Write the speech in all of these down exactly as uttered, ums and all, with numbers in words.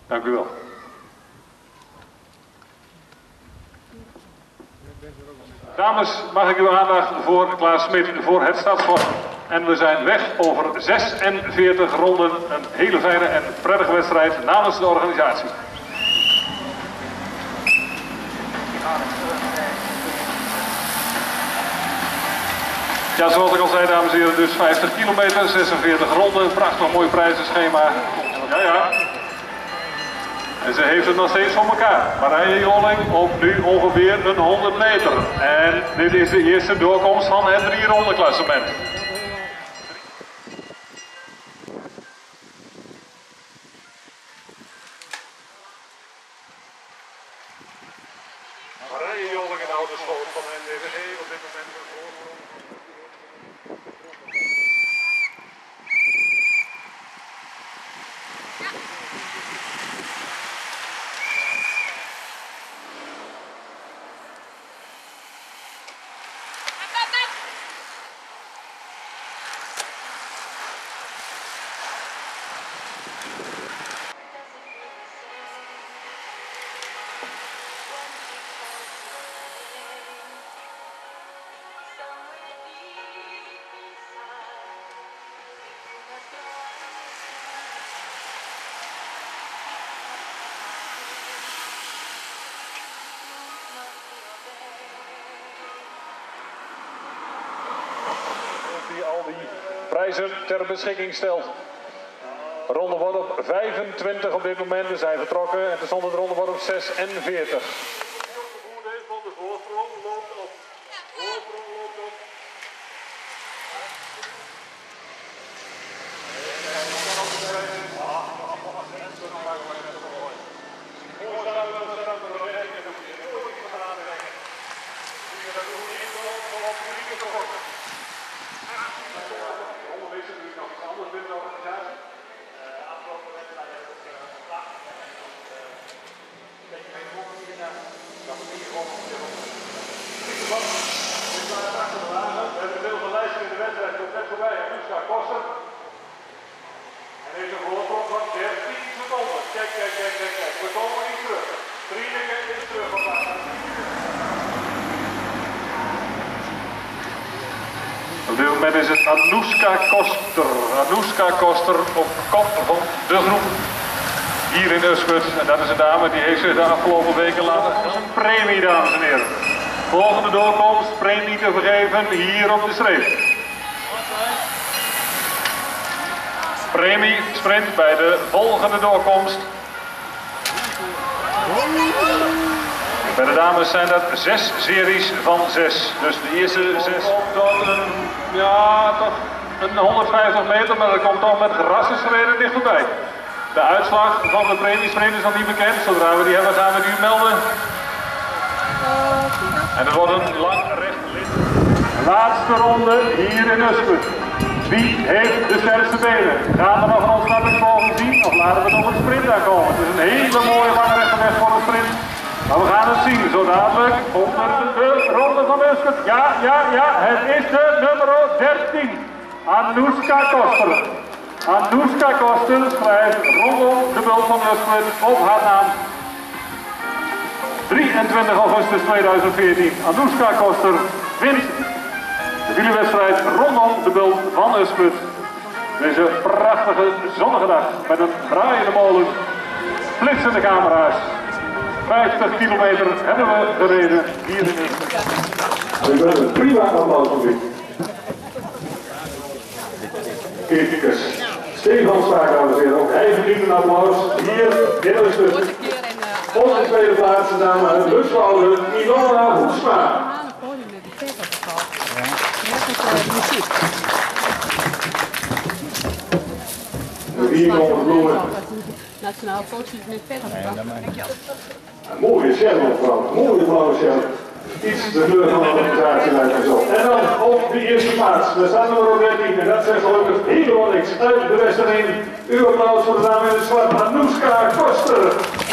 Dank u wel. Dames, mag ik uw aandacht voor Klaas Smit voor het stadsschot. En we zijn weg over zesenveertig ronden. Een hele fijne en prettige wedstrijd namens de organisatie. Ja, zoals ik al zei, dames en heren, dus vijftig kilometer, zesenveertig ronden. Prachtig mooi prijzenschema. Ja, ja. En ze heeft het nog steeds voor elkaar. Marije Jolling op nu ongeveer een honderd meter. En dit is de eerste doorkomst van het drie ronden klassement. Marije Jolling in de oude school van N D V G op dit moment een voorsprong. Die al die prijzen ter beschikking stelt. De ronde wordt op vijfentwintig op dit moment. We zijn vertrokken en tenslotte de ronde wordt op zesenveertig. De boer van de voorsprong loopt op. Voorsprong loopt op. We hebben veel van lijsten in de wedstrijd, komt net voorbij. Anuska Koster. En heeft een voorsprong van dertien seconden. Kijk, kijk, kijk, kijk, kijk. We komen niet terug. Drielingen is terug op plaats. Op dit moment is het Anuska Koster. Anuska Koster op kop van de groep. Hier in Uskut. En dat is een dame die heeft zich de afgelopen weken laten. Dat is een premie, dames en heren. Volgende doorkomst, premie te vergeven hier op de streep. Premie sprint bij de volgende doorkomst. Bij de dames zijn dat zes series van zes. Dus de eerste zes tot een, ja, toch een honderdvijftig meter, maar dat komt toch met grassenschreden dichterbij. De uitslag van de premiesprint is nog niet bekend. Zodra we die hebben, gaan we die melden. En het wordt een lang recht lid. Laatste ronde hier in Uskut. Wie heeft de sterkste benen? Gaan we nog een ontsnappingsvolging zien of laten we nog een sprint aankomen? Het is een hele mooie lange rechte weg voor de sprint. Maar we gaan het zien zo dadelijk onder de ronde van Uskut. Ja, ja, ja, het is de nummer dertien. Anuska Koster. Anuska Koster schrijft rondom de bult van Uskut op haar naam. drieëntwintig augustus tweeduizend veertien. Anuska Koster wint de wielerwedstrijd rondom de bult van Uskut. Deze prachtige zonnige dag met een draaiende molen, flitsende camera's. vijftig kilometer hebben we gereden hier in Uskut. Ik ben een prima applaus voor u. Criticus Stefan Spaak, dames en heren, ook hij verdient een applaus hier in Uskut. Op de tweede plaats de dame uit Luswoude, Ilona Hoeksma. De vier komen bloemen. Nationaal foto's met verder. Een mooie scherm, mevrouw. Mooie blauwe scherm. Iets de kleur van de organisatie lijkt me zo. En dan op de eerste plaats. Daar staat nummer dertien. En dat zegt gelukkig helemaal niks uit de Westerling. Uw applaus voor de dame in het zwart, Anuska Koster.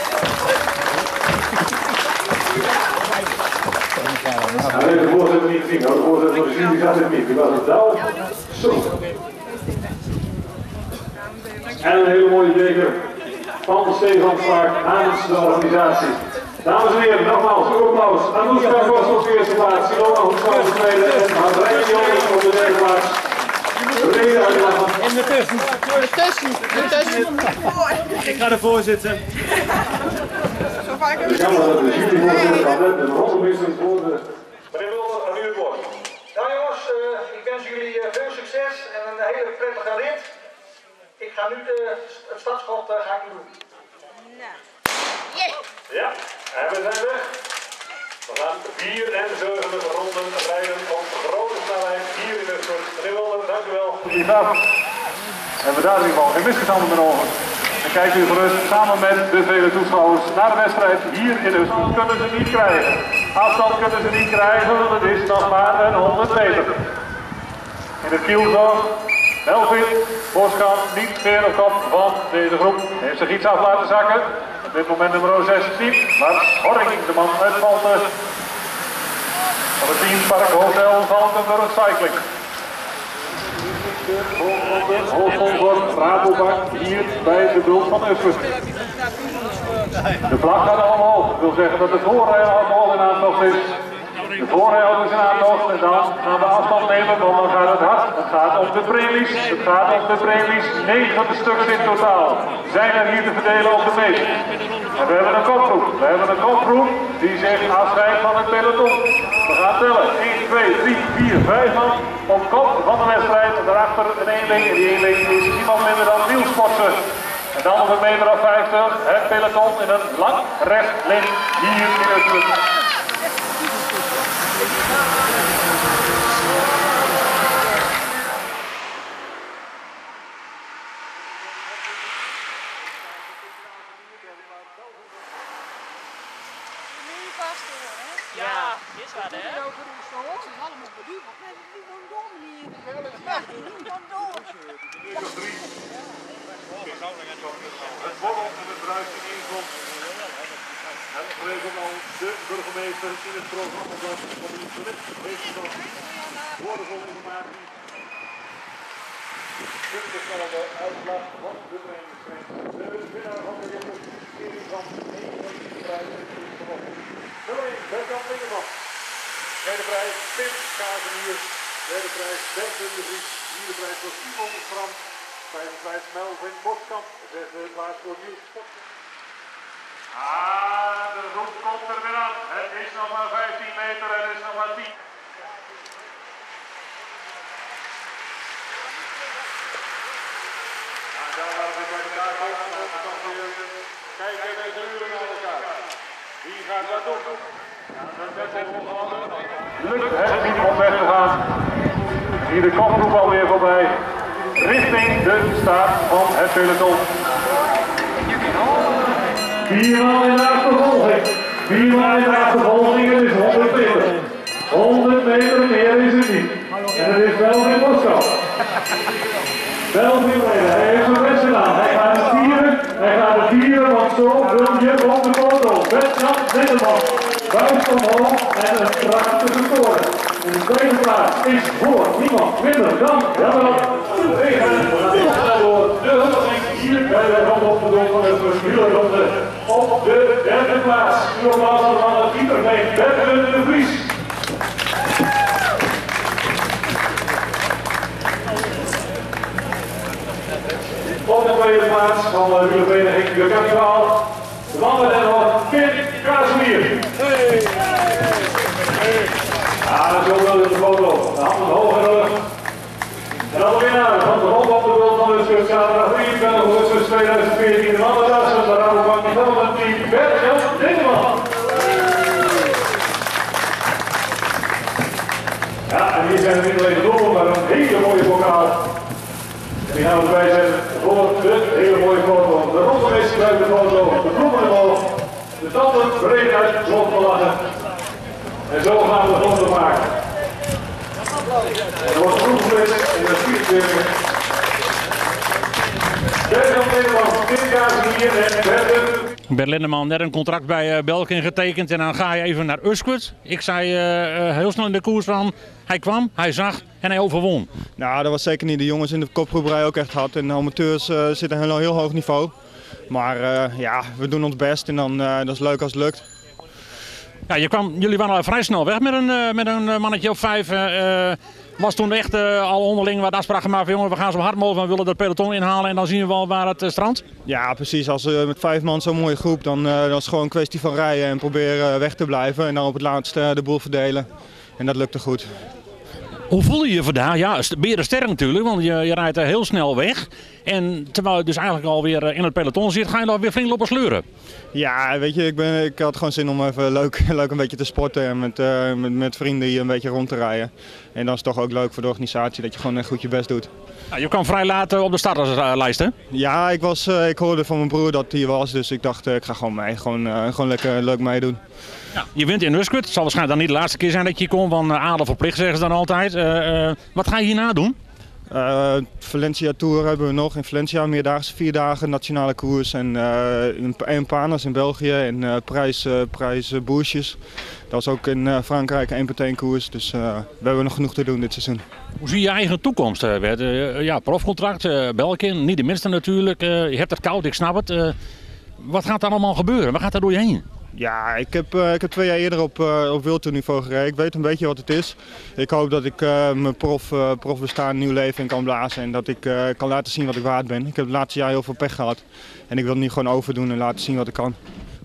Nou, nee, de voorzitter niet gezien. De voorzitter van de jury gaat het niet. Die was het dauw. Zo. En een hele mooie beker van stegenopslag namens de organisatie. Dames en heren, nogmaals, uw applaus. Anoushka Kost op de eerste plaats, Silona Hoekstra op de tweede en Marijn Jonas op de derde plaats. Reden uitlachen. En ertussen. Ertussen, ertussen. Ik ga ervoor zitten. Zo vaak hebben we jammer dat de juryvoorzitter van net een rollenwisseling voor de... Meneer Mulder, aan u het woord. Nou jongens, uh, ik wens jullie uh, veel succes en een hele prettige rit. Ik ga nu de, het startschot uh, ga ik doen. Ja, en we zijn weg. We gaan vierenzeventig ronden rijden op grote snelheid hier in het soort. Meneer Mulder, dank u wel. En we daar in ieder geval geen misverstanden meer over. En kijkt u gerust samen met de vele toeschouwers naar de wedstrijd hier in Usquert. Kunnen ze niet krijgen. Afstand kunnen ze niet krijgen, want het is nog maar een honderd meter. In het kielzorg, Melvin Boskamp niet meer op kop van deze groep. Heeft zich iets af laten zakken. Op dit moment nummer zestien, maar Horring, de man uit Valten. Van het teampark Hotel Valkenburg Cycling. Hoofdsponsor Rabobank hier bij de Bult van Usquert. De vlag gaat al omhoog. Dat wil zeggen dat de voorrijder al in aantocht is. De voorrijder is in aantocht en dan gaan we afstand nemen, want dan gaat het hard. Het gaat om de premies. Het gaat om de premies. Negen stuks in totaal zijn er hier te verdelen op de meet. En we hebben een kopgroep. We hebben een kopgroep die zich afscheidt van het peloton. We gaan tellen. één, twee, drie, vier, vijf man op kop van de wedstrijd. Daarachter een eenling. En die eenling is niemand minder dan Niels Potsen. En dan op een meter of vijftig het peloton in een lang recht lint hier in Usquert. Ja, is waar hè? Ze is allemaal beduurd. Nee, dat is niet gewoon dom hier. Ja, niet gewoon dom. Het borrel en het bruist in inkomst. En regelt al de burgemeester in het programma dat van de internet heeft nog woordevolle informatie. Dit is al de uitslag van de trainingstrend. De winnaar van de rit van één van de prijzen is gewonnen. Nummer één, Bertjan Lingeman. Tweede prijs, Pim Kazenier. Derde prijs, Bertjan de Vries. Vierde prijs voor Simon Frans. Vijfde prijs, Melvin Boskamp. Zesde plaats voor Niels Potsen. Ah, de roep komt er weer aan. Het is nog maar vijftien meter en het is nog maar tien. Ja, daar gaan we bij elkaar komen. Dan gaan we weer kijken deze uren naar elkaar. Wie gaat dat doen? Lukt het niet om weg te gaan. Hier de kopgroep alweer voorbij. Richting de start van het peloton. Viermaal in de achtervolging. Viermaal in de achtervolging. Het is honderd meter. honderd meter meer is het niet. En het is Melvin Boskamp. Melvin, hij heeft zijn best gedaan. Hij gaat het vieren. Hij gaat het vieren, want zo wil je op de foto. Bertjan Lingeman. Buis omhoog en een prachtige score. In de tweede plaats is voor niemand minder dan Jelle Regen. We gaan door de huldiging hier bij de rondopgeduld van het wielerronde. Op de derde plaats, uw applaus van het Pieterveen, Bertjan de Vries. Op de tweede plaats van de wielervereniging de Kapiaal. De man met nog Pim Kazenier. Hey. Hey. Ja, zo wel in de foto. De handen hoog en rug. En dan de winnaar van de ronde op de Bult van Usquert, zaterdag drieëntwintig augustus tweeduizend veertien. De man met Assen, de Rabobank Development Team, Bertjan Lingeman. Ja, en hier zijn we niet alleen door, maar een hele mooie bokaal. En die gaan we erbij zetten voor de hele mooie foto. De ronde is uit de foto, de bloemen omhoog, de tanden breed uit, zon te lachen. En zo gaan we de ronde maken. En er wordt goed geweest in de vierentwintig. Bertjan Lingeman, Pim Kazenier en Bertjan. Bert Lindeman, net een contract bij uh, Belkin getekend en dan ga je even naar Usquert. Ik zei uh, uh, heel snel in de koers van, hij kwam, hij zag en hij overwon. Nou, dat was zeker niet. De jongens in de kopgroep rijden ook echt hard en de amateurs uh, zitten een heel, heel hoog niveau. Maar uh, ja, we doen ons best en dan uh, dat is leuk als het lukt. Ja, je kwam, jullie waren al vrij snel weg met een, uh, met een mannetje of vijf. Uh, was toen echt uh, al onderling wat afspraak gemaakt van jongen, we gaan zo hard mogelijk, we willen dat peloton inhalen en dan zien we wel waar het uh, strandt? Ja, precies. Als we uh, met vijf man zo'n mooie groep, dan, uh, dan is het gewoon een kwestie van rijden en proberen uh, weg te blijven. En dan op het laatst uh, de boel verdelen. En dat lukte goed. Hoe voel je je vandaag? Ja, ben je er sterk natuurlijk, want je, je rijdt heel snel weg. En terwijl je dus eigenlijk alweer in het peloton zit, ga je dan weer flink lopen sleuren. Ja, weet je, ik, ben, ik had gewoon zin om even leuk, leuk een beetje te sporten en met, uh, met, met vrienden hier een beetje rond te rijden. En dan is het toch ook leuk voor de organisatie dat je gewoon echt goed je best doet. Ja, je kwam vrij laat op de starterslijst, hè? Ja, ik, was, uh, ik hoorde van mijn broer dat hij was, dus ik dacht uh, ik ga gewoon mee. Gewoon, uh, gewoon lekker leuk meedoen. Ja, je wint in Uskut. Het zal waarschijnlijk dan niet de laatste keer zijn dat je komt, want uh, adel verplicht zeggen ze dan altijd. Uh, uh, wat ga je hierna doen? Uh, Valencia Tour hebben we nog in Valencia, meerdaagse vier dagen, nationale koers en uh, in Panas in België en uh, prijs, uh, prijs uh, Bourges. Dat is ook in uh, Frankrijk één per één koers, dus uh, we hebben nog genoeg te doen dit seizoen. Hoe zie je je eigen toekomst, uh, Bert? Uh, ja, profcontract, uh, Belkin, niet de minste natuurlijk. Uh, je hebt het koud, ik snap het. Uh, wat gaat er allemaal gebeuren? Waar gaat er door je heen? Ja, ik heb, uh, ik heb twee jaar eerder op, uh, op wildtoerniveau gereden. Ik weet een beetje wat het is. Ik hoop dat ik uh, mijn prof, uh, profbestaan een nieuw leven in kan blazen en dat ik uh, kan laten zien wat ik waard ben. Ik heb het laatste jaar heel veel pech gehad en ik wil het nu gewoon overdoen en laten zien wat ik kan.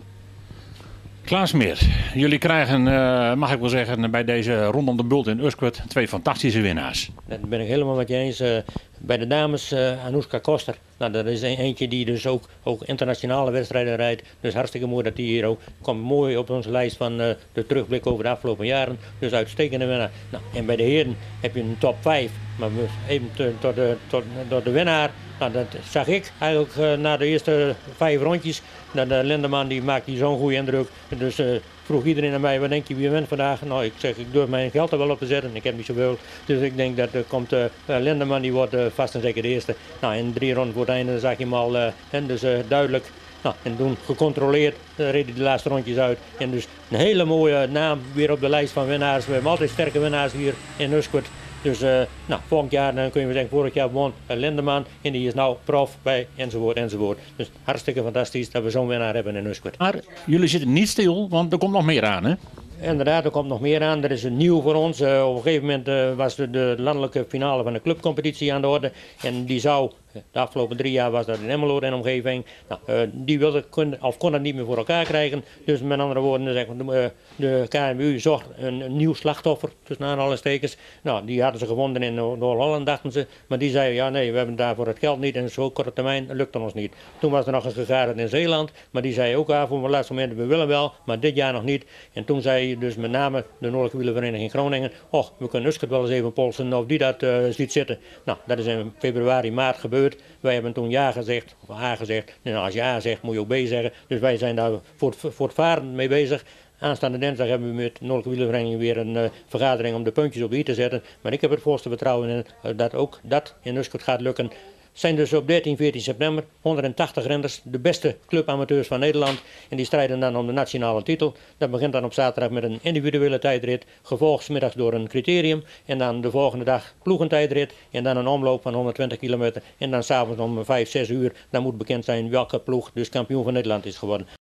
Klaas Meer, jullie krijgen, uh, mag ik wel zeggen, bij deze rondom de bult in Uskut twee fantastische winnaars. Dat ben ik helemaal met je eens. Uh, bij de dames uh, Anouska Koster. Nou, dat is een, eentje die dus ook, ook internationale wedstrijden rijdt. Dus hartstikke mooi dat die hier ook komt. Mooi op onze lijst van uh, de terugblik over de afgelopen jaren. Dus uitstekende winnaar. Nou, en bij de heren heb je een top vijf. Maar even tot de, tot, tot de winnaar. Nou, dat zag ik eigenlijk uh, na de eerste vijf rondjes. Dat de Lindeman die maakt die zo'n goede indruk. Dus uh, vroeg iedereen aan mij, wat denk je wie wint vandaag? Nou, ik zeg, ik durf mijn geld er wel op te zetten. Ik heb niet zoveel. Dus ik denk dat er komt uh, Lindeman, die wordt uh, vast en zeker de eerste. Nou, in drie ronden voor het einde zag je hem al, uh, en dus uh, duidelijk. Nou, en toen gecontroleerd uh, reed hij de laatste rondjes uit. En dus een hele mooie naam weer op de lijst van winnaars. We hebben altijd sterke winnaars hier in Uskut. Dus uh, nou, volgend jaar dan kun je zeggen, vorig jaar won uh, Lindeman en die is nou prof bij enzovoort enzovoort. Dus hartstikke fantastisch dat we zo'n winnaar hebben in Uskut. Maar jullie zitten niet stil, want er komt nog meer aan, hè? Inderdaad, er komt nog meer aan. Er is een nieuw voor ons. Uh, op een gegeven moment uh, was de, de landelijke finale van de clubcompetitie aan de orde. En die zou, de afgelopen drie jaar was dat in Emmeloord en omgeving. Nou, uh, die wilde, kon, of kon het niet meer voor elkaar krijgen. Dus met andere woorden, zeg maar, de, de K M U zocht een, een nieuw slachtoffer, tussen aanhalingstekens. Nou, die hadden ze gevonden in Noord-Holland, dachten ze. Maar die zeiden, ja nee, we hebben daarvoor het geld niet. En zo korte termijn lukt het ons niet. Toen was er nog een gegaard in Zeeland. Maar die zei ook, ah, voor het laatste moment, we willen wel, maar dit jaar nog niet. En toen zei dus met name de Noordelijke Wielervereniging Groningen, och, we kunnen Uskut wel eens even polsen of die dat uh, ziet zitten. Nou, dat is in februari, maart gebeurd. Wij hebben toen ja gezegd, of A gezegd. En als je A zegt, moet je ook B zeggen. Dus wij zijn daar voort, voortvarend mee bezig. Aanstaande dinsdag hebben we met de Noordelijke Wielervereniging weer een uh, vergadering om de puntjes op i te zetten. Maar ik heb het volste vertrouwen in uh, dat ook dat in Uskut gaat lukken. Zijn dus op dertien, veertien september honderdtachtig renners, de beste clubamateurs van Nederland. En die strijden dan om de nationale titel. Dat begint dan op zaterdag met een individuele tijdrit, gevolgd 's middags door een criterium. En dan de volgende dag ploegentijdrit en dan een omloop van honderdtwintig kilometer. En dan s'avonds om vijf, zes uur, dan moet bekend zijn welke ploeg dus kampioen van Nederland is geworden.